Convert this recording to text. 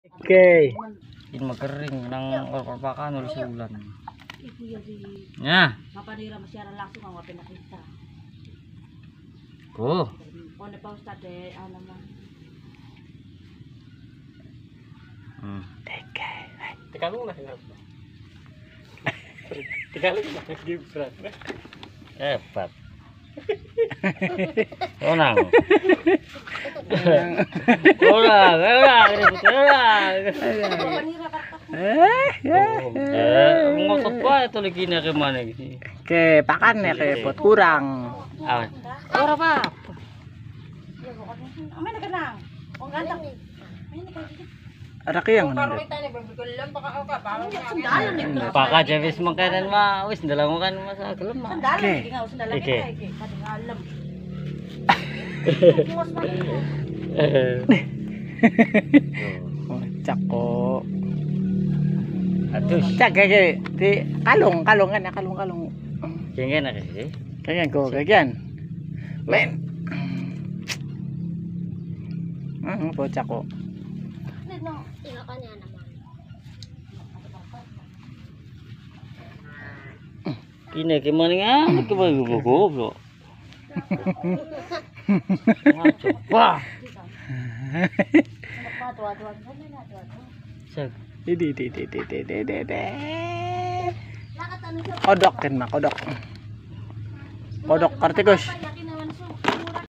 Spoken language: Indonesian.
Oke. Ini magkering ng orpakan ulit ulan. Itu ya di Ya, mapanira masyara langsung ang pinakita. go. Kung pa ustad ano man. Tagalog na hirap. Tagalog na Gibran. Hebat. Onang. Orang. Mapanira kartak. Ngotot pa ito lagi na kay mana gitu. Oke, pakan ya kayak pot kurang. Ah, ora pa. Ya bukan. Amay na kanang. Kung gantang. May na kayo. Ada ke yang mana? Sandalan ni. Paka Javis makanan ma, wis ndalang kan masa gelem mah. Sandalan Oke. ni nga sandalan Oke. kay kadang alam. Mas man. Oh, cako. Atus. Cak kayak di kalung kan ya kalung. Kengken na kasi. Kayak ko kayak. Men. Po cako. Ilakannya naman. Kini kay mana nga, goblok. Coba. Sag. Di. Kodok kan mah kodok. Kodok kartikus.